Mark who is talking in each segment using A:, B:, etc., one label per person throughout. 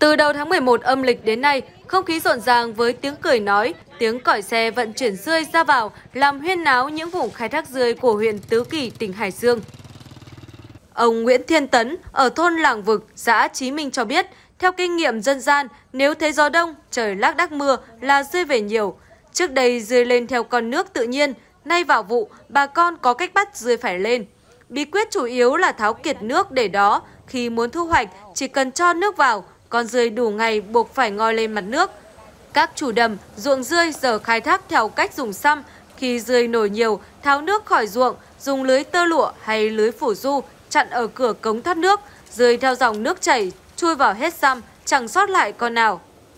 A: Từ đầu tháng 11 âm lịch đến nay, không khí rộn ràng với tiếng cười nói, tiếng còi xe vận chuyển dươi ra vào làm huyên náo những vùng khai thác dươi của huyện Tứ Kỳ, tỉnh Hải Dương. Ông Nguyễn Thiên Tấn ở thôn Làng Vực, xã Chí Minh cho biết, theo kinh nghiệm dân gian, nếu thấy gió đông, trời lác đác mưa là dươi về nhiều. Trước đây dươi lên theo con nước tự nhiên, nay vào vụ, bà con có cách bắt dươi phải lên. Bí quyết chủ yếu là tháo kiệt nước để đó, khi muốn thu hoạch chỉ cần cho nước vào, con dươi đủ ngày buộc phải ngoi lên mặt nước. Các chủ đầm, ruộng dươi giờ khai thác theo cách dùng xăm, khi dươi nổi nhiều, tháo nước khỏi ruộng, dùng lưới tơ lụa hay lưới phủ du chặn ở cửa cống thoát nước, dươi theo dòng nước chảy chui vào hết xăm, chẳng sót lại con nào.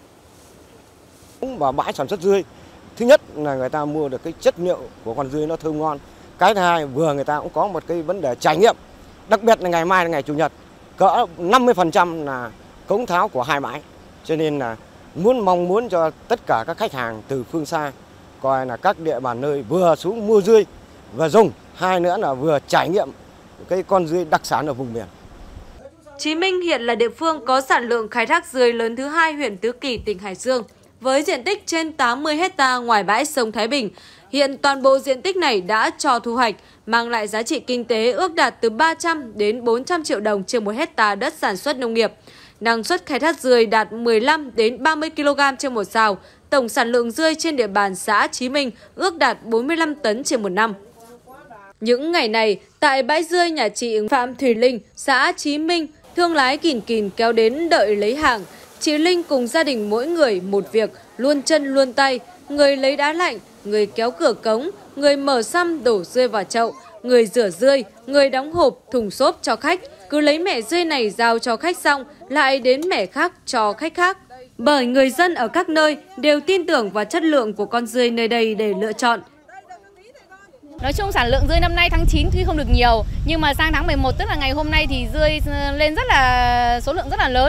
B: Vào bãi sản xuất dươi, thứ nhất là người ta mua được cái chất liệu của con dươi nó thơm ngon. Cái thứ hai, vừa người ta cũng có một cái vấn đề trải nghiệm, đặc biệt là ngày mai là ngày Chủ nhật, cỡ 50% là cống tháo của hai bãi, cho nên là mong muốn cho tất cả các khách hàng từ phương xa coi là các địa bàn nơi vừa xuống mua dươi và dùng, hai nữa là vừa trải nghiệm cái con dươi đặc sản ở vùng miền.
A: Chí Minh hiện là địa phương có sản lượng khai thác dươi lớn thứ hai huyện Tứ Kỳ, tỉnh Hải Dương, với diện tích trên 80 ha ngoài bãi sông Thái Bình. Hiện toàn bộ diện tích này đã cho thu hoạch, mang lại giá trị kinh tế ước đạt từ 300 đến 400 triệu đồng trên 1 hectare đất sản xuất nông nghiệp. Năng suất khai thác dươi đạt 15 đến 30 kg trên một sào. Tổng sản lượng dươi trên địa bàn xã Chí Minh ước đạt 45 tấn trên một năm. Những ngày này, tại bãi dươi nhà chị Phạm Thùy Linh, xã Chí Minh, thương lái kìn kéo đến đợi lấy hàng. Chị Linh cùng gia đình mỗi người một việc, luôn chân luôn tay. Người lấy đá lạnh, người kéo cửa cống, người mở xăm đổ dươi vào chậu, người rửa dươi, người đóng hộp, thùng xốp cho khách. Cứ lấy mẻ dươi này giao cho khách xong, lại đến mẻ khác cho khách khác. Bởi người dân ở các nơi đều tin tưởng vào chất lượng của con dươi nơi đây để lựa chọn.
C: Nói chung sản lượng dươi năm nay tháng 9 tuy không được nhiều, nhưng mà sang tháng 11 tức là ngày hôm nay thì dươi lên số lượng rất là lớn.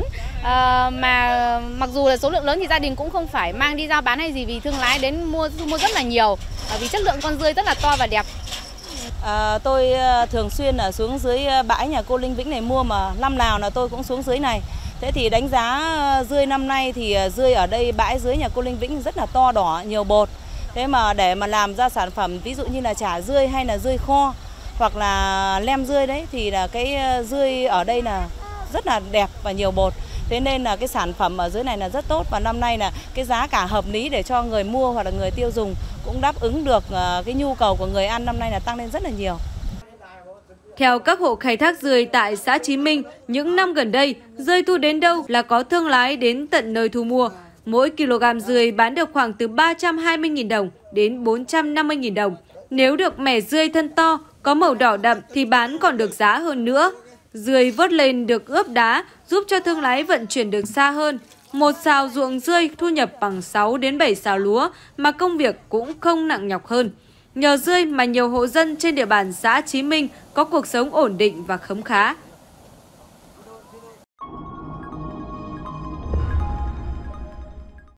C: Mà mặc dù là số lượng lớn thì gia đình cũng không phải mang đi giao bán hay gì, vì thương lái đến mua rất là nhiều, vì chất lượng con dươi rất là to và đẹp.
D: Tôi thường xuyên ở xuống dưới bãi nhà cô Linh Vĩnh này mua, mà năm nào là tôi cũng xuống dưới này. Thế thì đánh giá dươi năm nay thì dươi ở đây bãi dưới nhà cô Linh Vĩnh rất là to đỏ, nhiều bột. Thế mà để mà làm ra sản phẩm ví dụ như là chả dươi hay là dươi kho hoặc là lem dươi đấy, thì là cái dươi ở đây là rất là đẹp và nhiều bột. Thế nên là cái sản phẩm ở dưới này là rất tốt, và năm nay là cái giá cả hợp lý để cho người mua hoặc là người tiêu dùng cũng đáp ứng được cái nhu cầu của người ăn, năm nay là tăng lên rất là nhiều.
A: Theo các hộ khai thác dươi tại xã Chí Minh, những năm gần đây, dươi thu đến đâu là có thương lái đến tận nơi thu mua. Mỗi kg dươi bán được khoảng từ 320.000 đồng đến 450.000 đồng. Nếu được mẻ dươi thân to, có màu đỏ đậm thì bán còn được giá hơn nữa. Dươi vớt lên được ướp đá giúp cho thương lái vận chuyển được xa hơn. Một sào ruộng dươi thu nhập bằng 6 đến 7 sào lúa mà công việc cũng không nặng nhọc hơn. Nhờ dươi mà nhiều hộ dân trên địa bàn xã Chí Minh có cuộc sống ổn định và khấm khá.